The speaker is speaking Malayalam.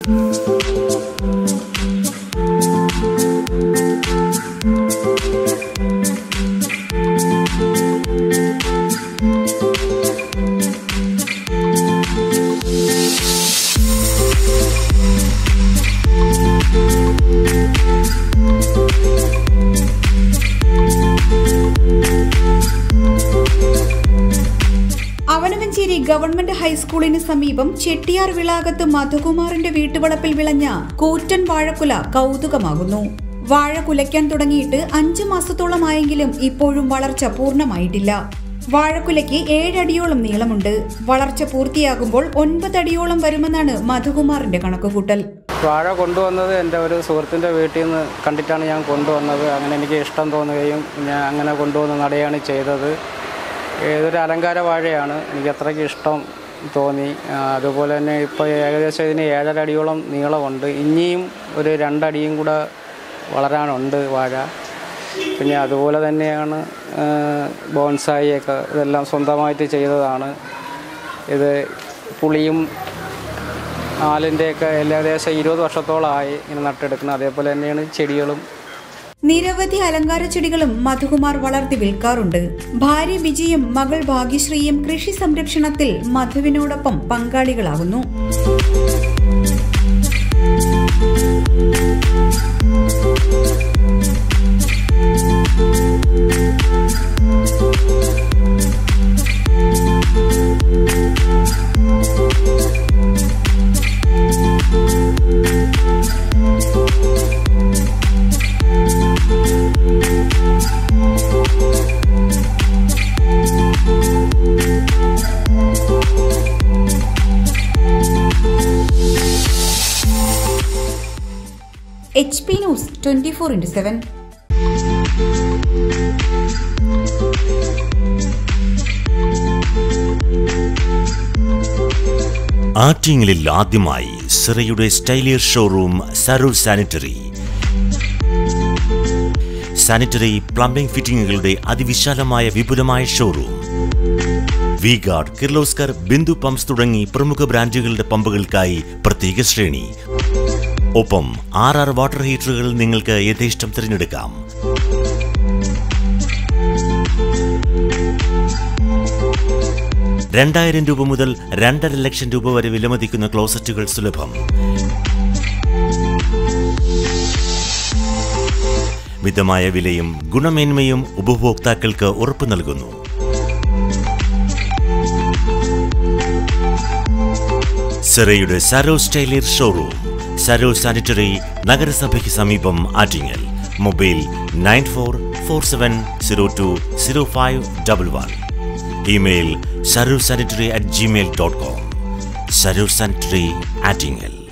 അവനവഞ്ചേരി ഗവൺമെന്റ് ഹൈസ്കൂളിന് സമീപം ചെട്ടിയാർ വിളാകത്ത് മധുകുമാറിന്റെ വീട്ടുവളപ്പിൽ വിളഞ്ഞ കൂറ്റൻ വാഴക്കുല കൗതുകമാകുന്നു. വാഴ കുലയ്ക്കാൻ തുടങ്ങിയിട്ട് 5 മാസത്തോളമായെങ്കിലും ഇപ്പോഴും വളർച്ച പൂർണ്ണമായിട്ടില്ല. വാഴക്കുലയ്ക്ക് 7 അടിയോളം നീളമുണ്ട്. വളർച്ച പൂർത്തിയാകുമ്പോൾ 9 അടിയോളം വരുമെന്നാണ് മധുകുമാറിന്റെ കണക്കുകൂട്ടൽ. വാഴ കൊണ്ടുവന്നത് എൻ്റെ ഒരു സുഹൃത്തിൻ്റെ വീട്ടിൽ നിന്ന് കണ്ടിട്ടാണ് ഞാൻ കൊണ്ടുവന്നത്. അങ്ങനെ എനിക്ക് ഇഷ്ടം തോന്നുകയും ഞാൻ അങ്ങനെ കൊണ്ടുവന്ന് നടുകയാണ് ചെയ്തത്. ഏതൊരു അലങ്കാര വാഴയാണ്, എനിക്ക് അത്രയ്ക്ക് ഇഷ്ടം തോന്നി. അതുപോലെ തന്നെ ഇപ്പോൾ ഏകദേശം ഇതിന് 7.5 അടിയോളം നീളമുണ്ട്. ഇനിയും ഒരു 2 അടിയും കൂടെ വളരാനുണ്ട് വാഴ. പിന്നെ അതുപോലെ തന്നെയാണ് ബോൺസായിയൊക്കെ ഇതെല്ലാം സ്വന്തമായിട്ട് ചെയ്തതാണ്. ഇത് പുളിയും ആലിൻ്റെയൊക്കെ ഏകദേശം 20 വർഷത്തോളമായി ഇങ്ങനെ നട്ടെടുക്കുന്നത്. അതേപോലെ തന്നെയാണ് ചെടികളും. നിരവധി അലങ്കാര ചെടികളും മധുകുമാർ വളർത്തി വിൽക്കാറുണ്ട്. ഭാര്യ വിജയും മകൾ ഭാഗ്യശ്രീയും കൃഷി സംരക്ഷണത്തിൽ മധുവിനോടൊപ്പം പങ്കാളികളാകുന്നു. HP News 24/7. ആറ്റിങ്ങലിൽ ആദ്യമായി സിറയുടെ സ്റ്റൈലിയർ showroom Sarur sanitary. Sanitary plumbing ഫിറ്റിംഗുകളുടെ അതിവിശാലമായ വിപുലമായ showroom. V Guard, Kirloskar, Bindu pumps തുടങ്ങി പ്രമുഖ ബ്രാൻഡുകളുടെ പമ്പുകൾക്കായി പ്രത്യേക ശ്രേണി. ഒപ്പം 6 വാട്ടർ ഹീറ്ററുകൾ നിങ്ങൾക്ക് യഥേഷ്ടം തിരഞ്ഞെടുക്കാം. ₹2,000 മുതൽ 2.5 ലക്ഷം വരെ വിലമതിക്കുന്ന ക്ലോസറ്റുകൾ സുലഭം. മിതമായ വിലയും ഗുണമേന്മയും ഉപഭോക്താക്കൾക്ക് ഉറപ്പു നൽകുന്നു. സിറയുടെ സരോ സ്റ്റൈലിയർ ഷോറൂം, സരോ സാനിറ്ററി, നഗരസഭയ്ക്ക് സമീപം, Attingal. Mobile 9447020511. Email sarursanitary@gmail.com. Sarur Sanitary, Attingal.